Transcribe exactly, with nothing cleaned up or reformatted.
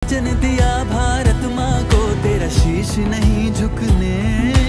वचन दिया भारत माँ को, तेरा शीश नहीं झुकने